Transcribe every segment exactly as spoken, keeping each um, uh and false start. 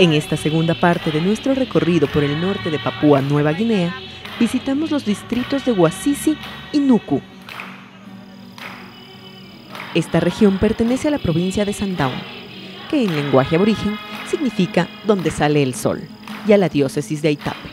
En esta segunda parte de nuestro recorrido por el norte de Papúa Nueva Guinea, visitamos los distritos de Wasisi y Nuku. Esta región pertenece a la provincia de Sandaun, que en lenguaje aborigen significa donde sale el sol, y a la diócesis de Itape.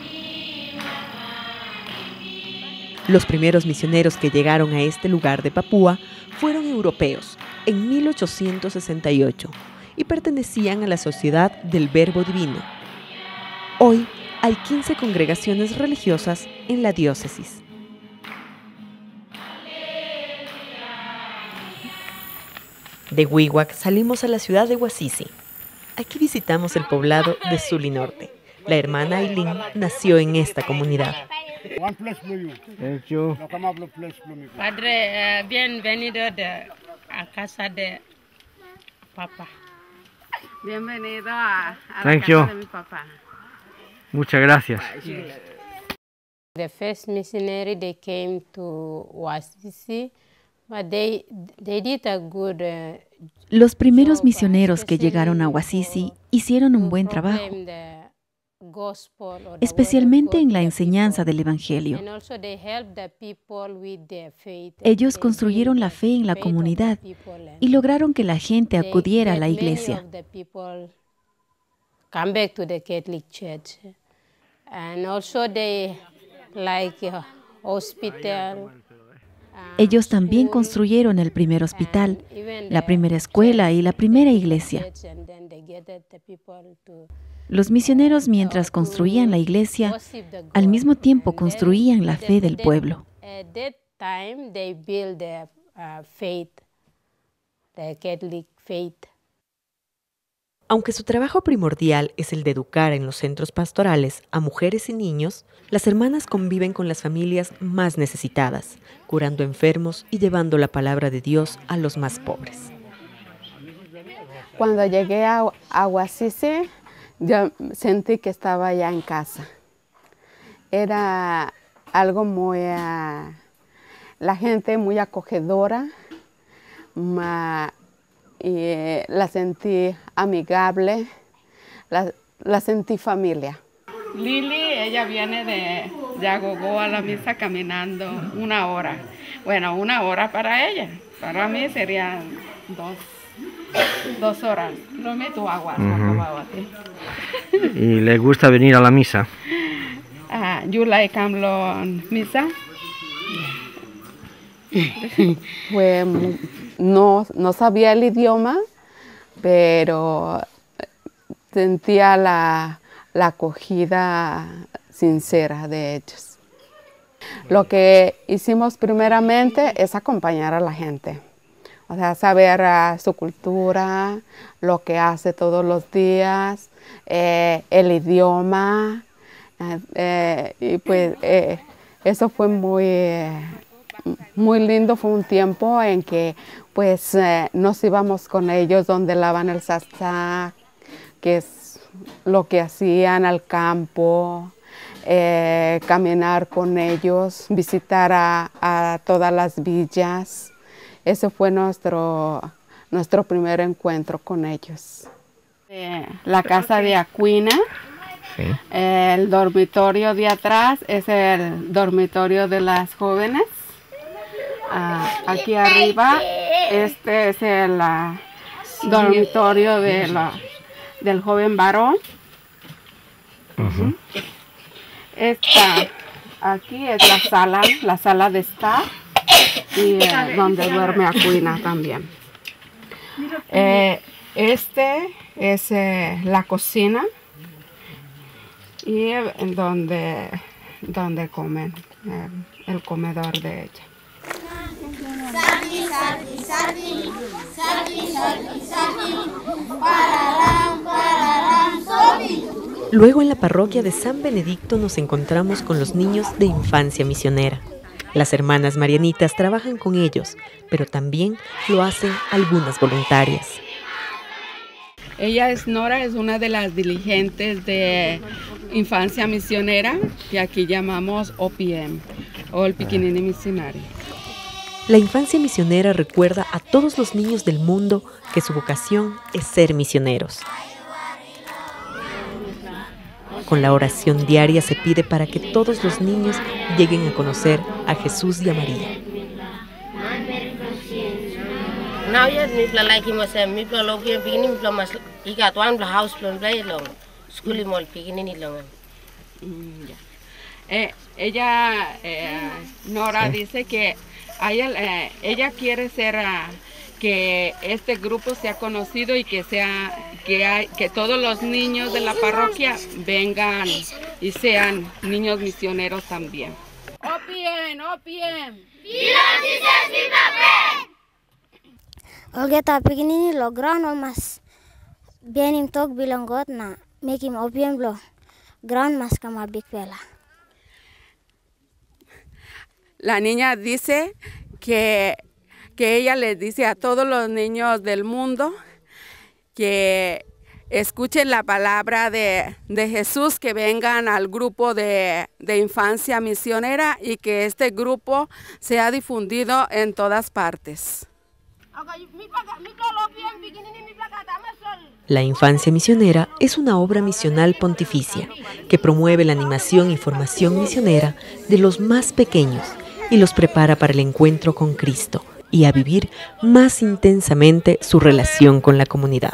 Los primeros misioneros que llegaron a este lugar de Papúa fueron europeos en mil ochocientos sesenta y ocho y pertenecían a la Sociedad del Verbo Divino. Hoy hay quince congregaciones religiosas en la diócesis. De Wewak salimos a la ciudad de Wasisi. Aquí visitamos el poblado de Suli Norte. La hermana Aileen nació en esta comunidad. Padre, uh, bienvenido de, a casa de papá. Bienvenido a, a la casa de mi papá. Muchas gracias. The first missionary they came to Wasisi, but they they did a good. Uh, Los primeros misioneros que llegaron a Wasisi hicieron un buen trabajo, especialmente en la enseñanza del Evangelio. Ellos construyeron la fe en la comunidad y lograron que la gente acudiera a la iglesia. Ellos también construyeron el primer hospital, la primera escuela y la primera iglesia. Los misioneros, mientras construían la iglesia, al mismo tiempo construían la fe del pueblo. Aunque su trabajo primordial es el de educar en los centros pastorales a mujeres y niños, las hermanas conviven con las familias más necesitadas, curando enfermos y llevando la palabra de Dios a los más pobres. Cuando llegué a, a Wasisi, yo sentí que estaba ya en casa. Era algo muy, uh, la gente muy acogedora, ma, y eh, la sentí amigable, la, la sentí familia. Lili, ella viene de, de Agogó a la misa caminando una hora. Bueno, una hora para ella. Para mí serían dos, dos horas. Lo meto agua. Uh-huh. ¿Y le gusta venir a la misa? Uh, you like Amlo misa? Pues no, no sabía el idioma, pero sentía la, la acogida sincera de ellos. Lo que hicimos primeramente es acompañar a la gente, o sea, saber uh, su cultura, lo que hace todos los días, eh, el idioma, eh, eh, y pues eh, eso fue muy, eh, muy lindo. Fue un tiempo en que pues eh, nos íbamos con ellos donde lavan el sastá, que es lo que hacían al campo, eh, caminar con ellos, visitar a, a todas las villas. Ese fue nuestro, nuestro primer encuentro con ellos. Eh, la casa de Aquina, sí. El dormitorio de atrás es el dormitorio de las jóvenes. Uh, aquí arriba, este es el uh, dormitorio de la, del joven varón. Uh-huh. Esta, aquí es la sala, la sala de estar, y uh, donde duerme Aquina también. Eh, este es eh, la cocina y eh, donde, donde comen, eh, el comedor de ella. Sardi, sardi, sardi, sardi, sardi, sardi, pararam, pararam, sobi. Luego en la parroquia de San Benedicto nos encontramos con los niños de Infancia Misionera. Las hermanas marianitas trabajan con ellos, pero también lo hacen algunas voluntarias. Ella es Nora, es una de las dirigentes de Infancia Misionera, que aquí llamamos O P M, All Pikinini Missionary. La Infancia Misionera recuerda a todos los niños del mundo que su vocación es ser misioneros. Con la oración diaria se pide para que todos los niños lleguen a conocer a Jesús y a María. Eh, ella, eh, Nora, Sí. dice que a ella, eh, ella quiere ser, uh, que este grupo sea conocido y que sea, que, hay, que todos los niños de la parroquia vengan y sean niños misioneros también. Opien, opien. Olga tapi ini lo ground mas benim tok bilang got na make him opium lo ground mas kama big fella. La niña dice que, que ella les dice a todos los niños del mundo que escuchen la palabra de, de Jesús, que vengan al grupo de, de infancia misionera y que este grupo sea difundido en todas partes. La Infancia Misionera es una obra misional pontificia que promueve la animación y formación misionera de los más pequeños y los prepara para el encuentro con Cristo y a vivir más intensamente su relación con la comunidad.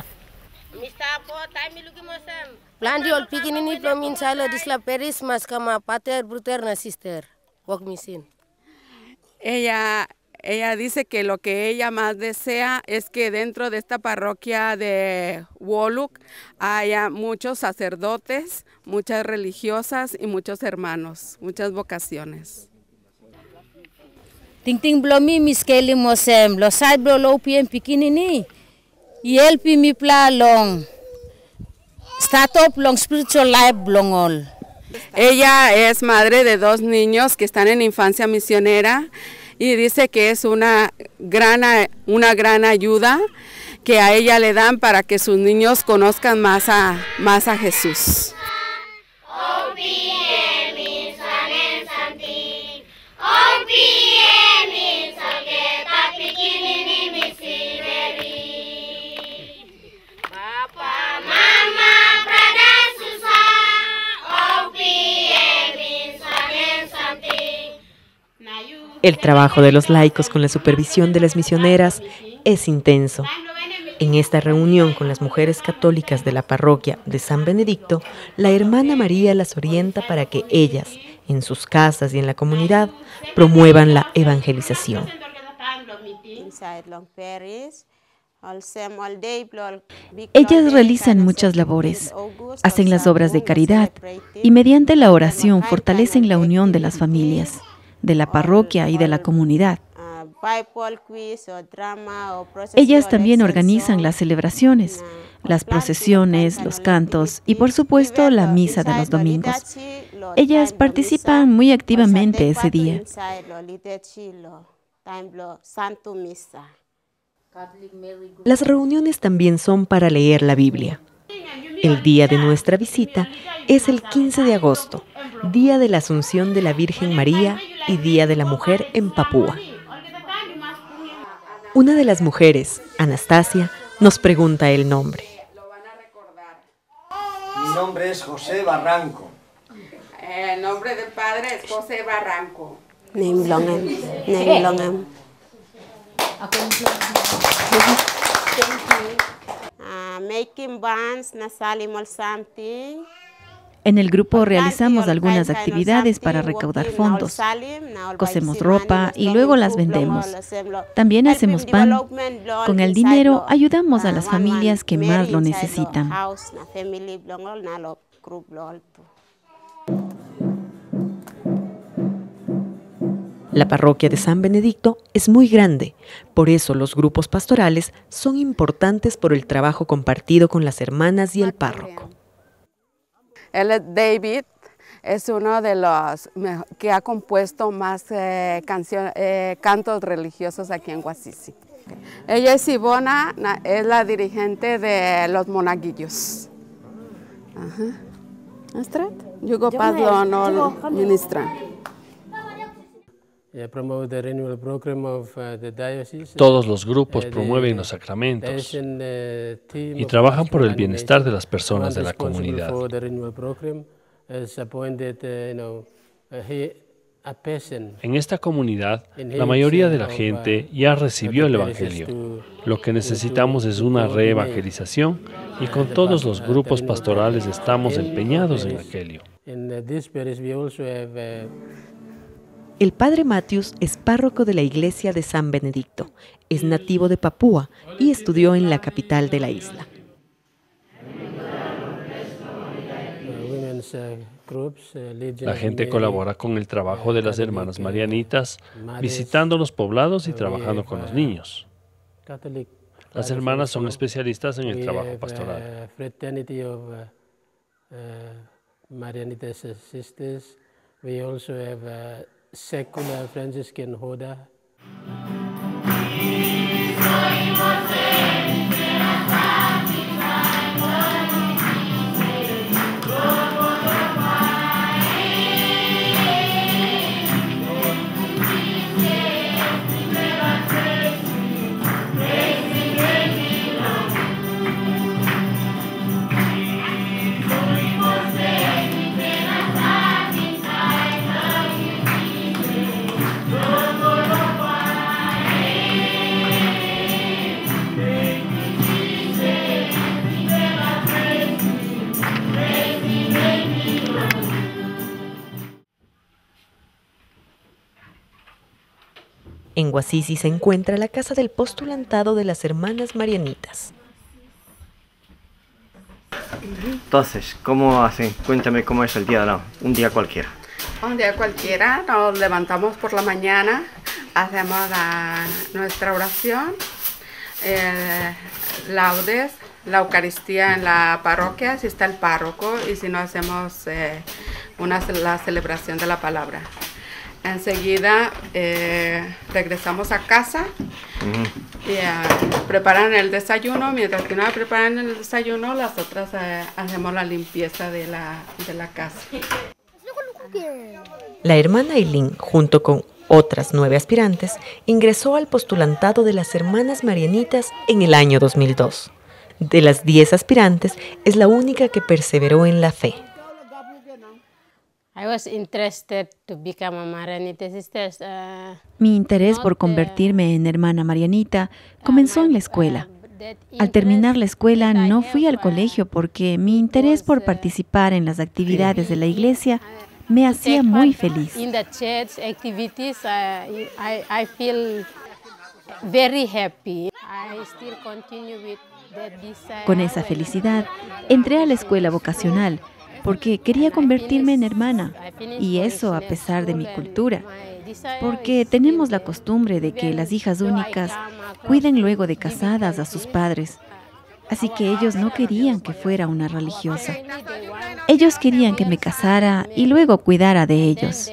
Ella, ella dice que lo que ella más desea es que dentro de esta parroquia de Woluk haya muchos sacerdotes, muchas religiosas y muchos hermanos, muchas vocaciones. Ting ting blomi miskeli mosem lo sai blo lo piem pikinini yel pi mi pla long start up long spiritual life blongol. Ella es madre de dos niños que están en infancia misionera y dice que es una gran, una gran ayuda que a ella le dan para que sus niños conozcan más a, más a Jesús. El trabajo de los laicos con la supervisión de las misioneras es intenso. En esta reunión con las mujeres católicas de la parroquia de San Benedicto, la hermana María las orienta para que ellas, en sus casas y en la comunidad, promuevan la evangelización. Ellas realizan muchas labores, hacen las obras de caridad y mediante la oración fortalecen la unión de las familias, de la parroquia y de la comunidad. Ellas también organizan las celebraciones, las procesiones, los cantos y por supuesto la misa de los domingos. Ellas participan muy activamente ese día. Las reuniones también son para leer la Biblia. El día de nuestra visita es el quince de agosto, Día de la Asunción de la Virgen María y Día de la Mujer en Papúa. Una de las mujeres, Anastasia, nos pregunta el nombre. Mi nombre es José Barranco. El nombre del padre es José Barranco. En el grupo realizamos algunas actividades para recaudar fondos. Cosemos ropa y luego las vendemos. También hacemos pan. Con el dinero ayudamos a las familias que más lo necesitan. La parroquia de San Benedicto es muy grande, por eso los grupos pastorales son importantes por el trabajo compartido con las hermanas y el párroco. Él es David, es uno de los que ha compuesto más eh, canción, eh, cantos religiosos aquí en Guasisi. Ella es Ivona, es la dirigente de los monaguillos. Ajá. ¿Estret? Yugo Padlo no ministra. Todos los grupos promueven los sacramentos y trabajan por el bienestar de las personas de la comunidad. En esta comunidad, la mayoría de la gente ya recibió el Evangelio. Lo que necesitamos es una reevangelización y con todos los grupos pastorales estamos empeñados en aquello. El padre Matthews es párroco de la iglesia de San Benedicto, es nativo de Papúa y estudió en la capital de la isla. La gente colabora con el trabajo de las hermanas marianitas, visitando los poblados y trabajando con los niños. Las hermanas son especialistas en el trabajo pastoral. Secular Franciscan Hoda. En Guasisi se encuentra la casa del postulantado de las hermanas marianitas. Entonces, ¿cómo hacen? Cuéntame cómo es el día de la, un día cualquiera. Un día cualquiera, nos levantamos por la mañana, hacemos la, nuestra oración, eh, laudes, la Eucaristía en la parroquia, si está el párroco, y si no hacemos eh, una, la celebración de la palabra. Enseguida eh, regresamos a casa uh-huh. y uh, preparan el desayuno. Mientras que una preparan el desayuno, las otras eh, hacemos la limpieza de la, de la casa. La hermana Eileen, junto con otras nueve aspirantes, ingresó al postulantado de las hermanas marianitas en el año dos mil dos. De las diez aspirantes, es la única que perseveró en la fe. Mi interés por convertirme en hermana marianita comenzó en la escuela. Al terminar la escuela no fui al colegio porque mi interés por participar en las actividades de la iglesia me hacía muy feliz. Con esa felicidad, entré a la escuela vocacional porque quería convertirme en hermana, y eso a pesar de mi cultura, porque tenemos la costumbre de que las hijas únicas cuiden luego de casadas a sus padres, así que ellos no querían que fuera una religiosa. Ellos querían que me casara y luego cuidara de ellos.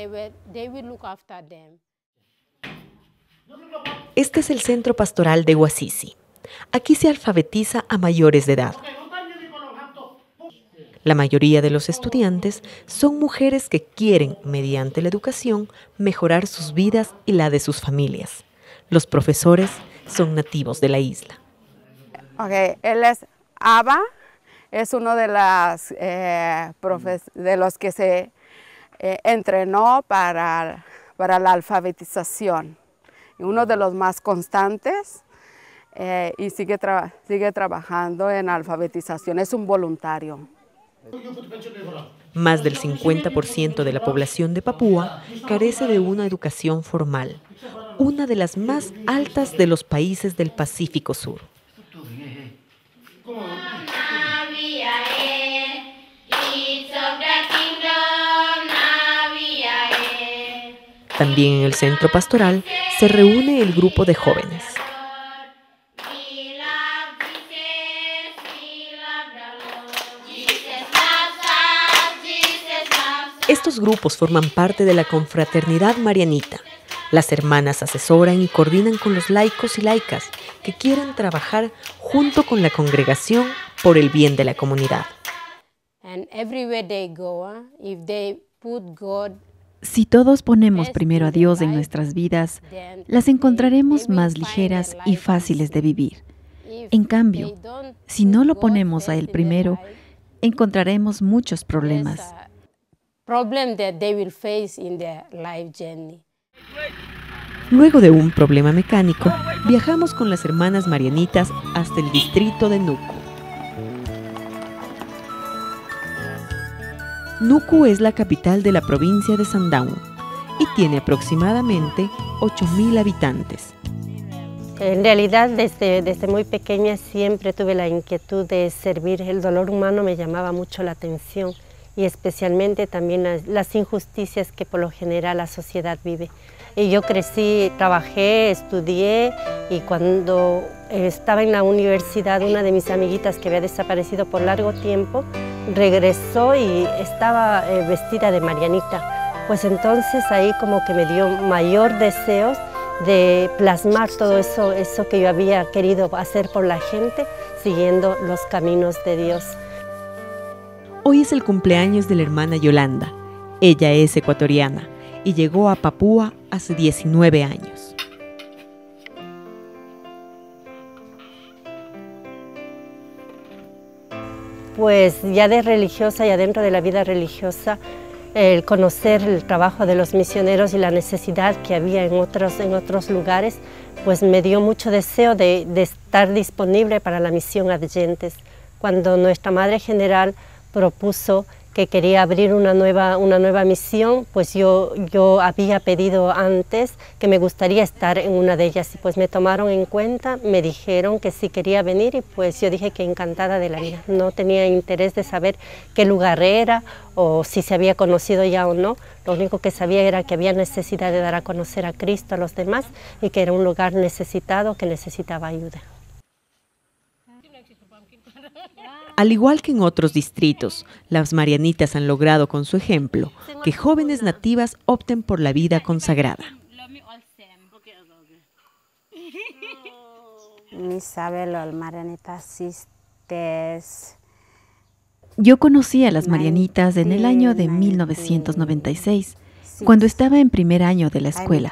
Este es el centro pastoral de Guasisi. Aquí se alfabetiza a mayores de edad. La mayoría de los estudiantes son mujeres que quieren, mediante la educación, mejorar sus vidas y la de sus familias. Los profesores son nativos de la isla. Okay, él es Abba, es uno de, las, eh, de los que se eh, entrenó para, para la alfabetización. Uno de los más constantes eh, y sigue, tra sigue trabajando en alfabetización, es un voluntario. Más del cincuenta por ciento de la población de Papúa carece de una educación formal, una de las más altas de los países del Pacífico Sur. También en el centro pastoral se reúne el grupo de jóvenes. Estos grupos forman parte de la confraternidad marianita. Las hermanas asesoran y coordinan con los laicos y laicas que quieren trabajar junto con la congregación por el bien de la comunidad. Si todos ponemos primero a Dios en nuestras vidas, las encontraremos más ligeras y fáciles de vivir. En cambio, si no lo ponemos a Él primero, encontraremos muchos problemas. Luego de un problema mecánico, viajamos con las hermanas marianitas hasta el distrito de Nuku. Nuku es la capital de la provincia de Sandaun y tiene aproximadamente ocho mil habitantes. En realidad, desde, desde muy pequeña siempre tuve la inquietud de servir. El dolor humano me llamaba mucho la atención y especialmente también las, las injusticias que por lo general la sociedad vive. Y yo crecí, trabajé, estudié y cuando estaba en la universidad una de mis amiguitas que había desaparecido por largo tiempo regresó y estaba eh, vestida de Marianita. Pues entonces ahí como que me dio mayor deseos de plasmar todo eso, eso que yo había querido hacer por la gente, siguiendo los caminos de Dios. Hoy es el cumpleaños de la hermana Yolanda. Ella es ecuatoriana y llegó a Papúa hace diecinueve años. Pues ya de religiosa, ya dentro de la vida religiosa, el conocer el trabajo de los misioneros y la necesidad que había en otros, en otros lugares, pues me dio mucho deseo de, de estar disponible para la misión Adyentes. Cuando nuestra Madre General propuso que quería abrir una nueva, una nueva misión, pues yo, yo había pedido antes que me gustaría estar en una de ellas y pues me tomaron en cuenta, me dijeron que sí quería venir y pues yo dije que encantada de la vida. No tenía interés de saber qué lugar era o si se había conocido ya o no. Lo único que sabía era que había necesidad de dar a conocer a Cristo a los demás y que era un lugar necesitado que necesitaba ayuda. Al igual que en otros distritos, las marianitas han logrado con su ejemplo que jóvenes nativas opten por la vida consagrada. Yo conocí a las marianitas en el año de mil novecientos noventa y seis, cuando estaba en primer año de la escuela.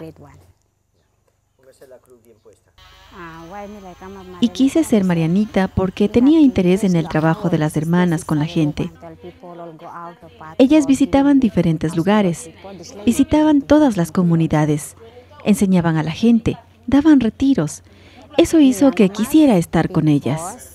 Y quise ser marianita porque tenía interés en el trabajo de las hermanas con la gente. Ellas visitaban diferentes lugares, visitaban todas las comunidades, enseñaban a la gente, daban retiros. Eso hizo que quisiera estar con ellas.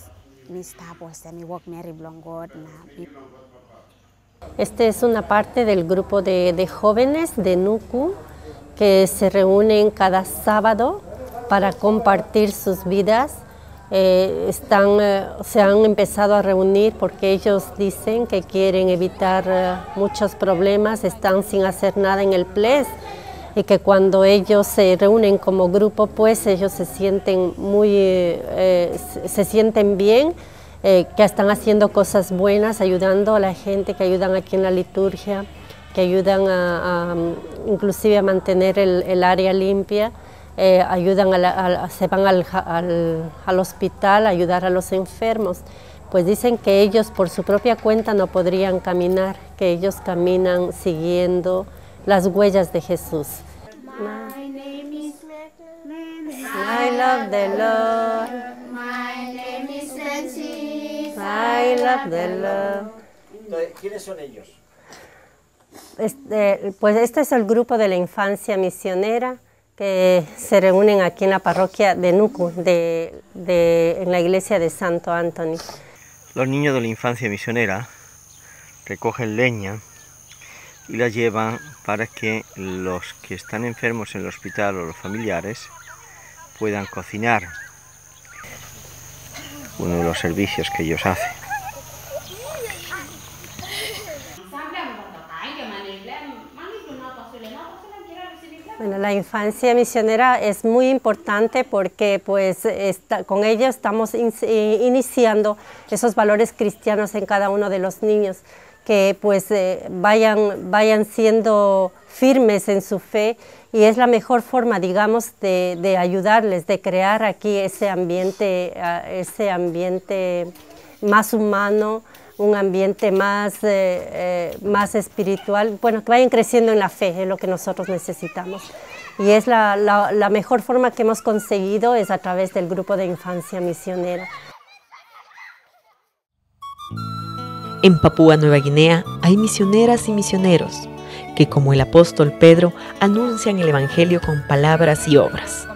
Esta es una parte del grupo de, de jóvenes de Nuku que se reúnen cada sábado para compartir sus vidas. Eh, están, eh, se han empezado a reunir porque ellos dicen que quieren evitar eh, muchos problemas, están sin hacer nada en el P L E S y que cuando ellos se reúnen como grupo, pues ellos se sienten muy, eh, se sienten bien, eh, que están haciendo cosas buenas, ayudando a la gente, que ayudan aquí en la liturgia, que ayudan a, a inclusive a mantener el, el área limpia. Eh, ayudan a la, a, se van al, al, al hospital a ayudar a los enfermos. Pues dicen que ellos por su propia cuenta no podrían caminar, que ellos caminan siguiendo las huellas de Jesús. My name is I love the Lord. My name is Francis. I love the Lord. ¿Quiénes son ellos? Este, pues este es el grupo de la infancia misionera que se reúnen aquí en la parroquia de Nuku, de, de, en la iglesia de Santo Anthony. Los niños de la infancia misionera recogen leña y la llevan para que los que están enfermos en el hospital o los familiares puedan cocinar. Uno de los servicios que ellos hacen. Bueno, la infancia misionera es muy importante porque pues, está, con ella estamos in, iniciando esos valores cristianos en cada uno de los niños, que pues, eh, vayan, vayan siendo firmes en su fe y es la mejor forma, digamos, de, de ayudarles, de crear aquí ese ambiente, ese ambiente más humano, un ambiente más, eh, eh, más espiritual, bueno, que vayan creciendo en la fe, es lo que nosotros necesitamos. Y es la, la, la mejor forma que hemos conseguido es a través del grupo de infancia misionera. En Papúa Nueva Guinea hay misioneras y misioneros que, como el apóstol Pedro, anuncian el Evangelio con palabras y obras.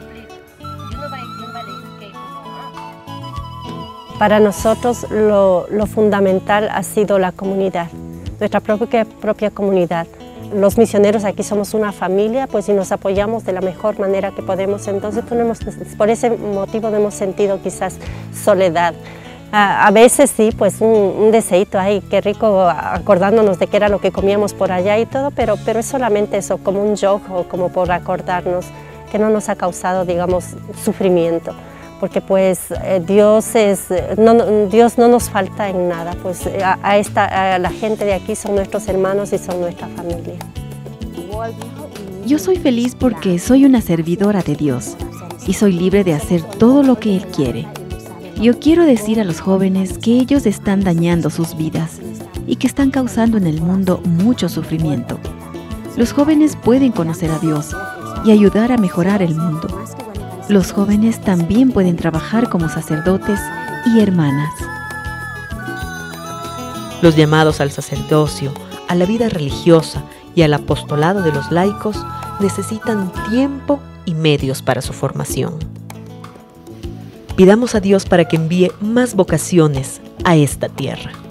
Para nosotros lo, lo fundamental ha sido la comunidad, nuestra propia, propia comunidad. Los misioneros aquí somos una familia, pues y nos apoyamos de la mejor manera que podemos. Entonces pues, hemos, por ese motivo no hemos sentido quizás soledad. A, a veces sí, pues un, un deseito, ay, qué rico, acordándonos de qué era lo que comíamos por allá y todo, pero, pero es solamente eso, como un joke o como por acordarnos, que no nos ha causado, digamos, sufrimiento. Porque pues eh, Dios, es, no, Dios no nos falta en nada, pues a, a, esta, a la gente de aquí son nuestros hermanos y son nuestra familia. Yo soy feliz porque soy una servidora de Dios y soy libre de hacer todo lo que Él quiere. Yo quiero decir a los jóvenes que ellos están dañando sus vidas y que están causando en el mundo mucho sufrimiento. Los jóvenes pueden conocer a Dios y ayudar a mejorar el mundo. Los jóvenes también pueden trabajar como sacerdotes y hermanas. Los llamados al sacerdocio, a la vida religiosa y al apostolado de los laicos necesitan tiempo y medios para su formación. Pidamos a Dios para que envíe más vocaciones a esta tierra.